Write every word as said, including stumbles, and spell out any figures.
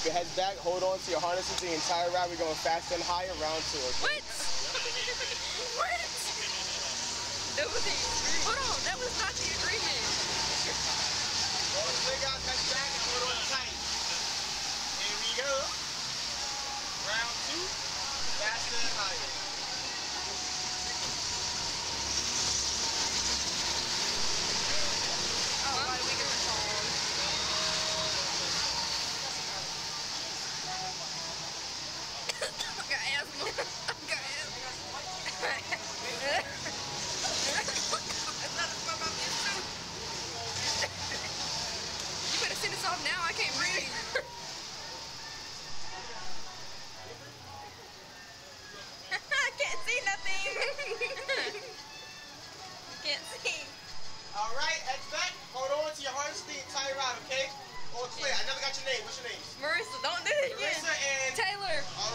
your head's back, hold on to your harnesses the entire route. We're going faster and higher, round two. Okay? What? What? That was the agreement. Hold on, that was not the agreement. Hold the leg out, head back, and hold on tight. Here we go. Round two, faster and higher. Oh, why do we get the phone? I got asthma. I got asthma. That's not the fuck I'm used to. You better send this off now. I can't breathe. I can't see nothing. I can't see. All right, head back, hold on to your harness the entire route, okay? All clear. I never got your name. What's your name? Marissa, don't do it again. Marissa and Taylor. All